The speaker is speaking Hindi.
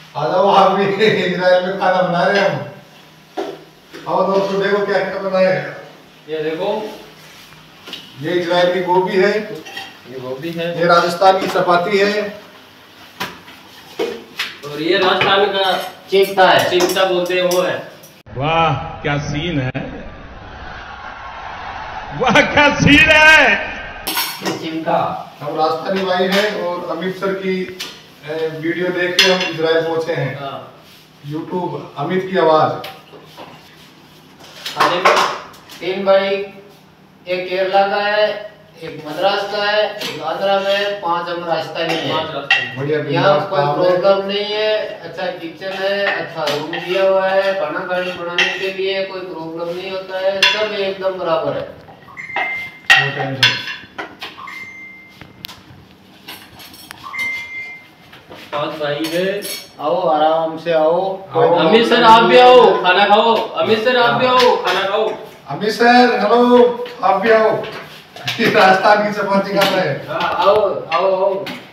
आ जाओ आप भी इजराइल में खाना बना रहे हैं हम। आओ दोस्तों देखो क्या क्या बनाए हैं। ये देखो, ये इजराइल की गोभी है, ये गोभी है, ये राजस्थान की चपाती है, और ये राजस्थान का चिमटा है, चिमटा बोलते हैं वो है। वाह क्या सीन है, वाह क्या सीन है। ये चिमटा। हम राजस्थानी भाई हैं और अमित सर की वीडियो देख के हम इजराइल पहुंचे हैं। यूट्यूब अमित की आवाज। खाने में 3 भाई, एक केरला का है, एक मद्रास का है, एक आंध्रा में, 5 हम राजस्थानी हैं। बढ़िया, यहाँ कोई प्रॉब्लम नहीं है, अच्छा किचन है, अच्छा रूम दिया हुआ है, खाना बनाने के लिए कोई प्रॉब्लम नहीं होता है, सब एकदम बराबर है। No tension. बहुत भाई है, आओ आराम से आओ। अमित सर आप भी आओ खाना खाओ, अमित सर आप भी आओ खाना खाओ। अमित सर हेलो, आप भी आओ। राजस्थान की चपाती खा रहे हैं। आओ आओ आओ।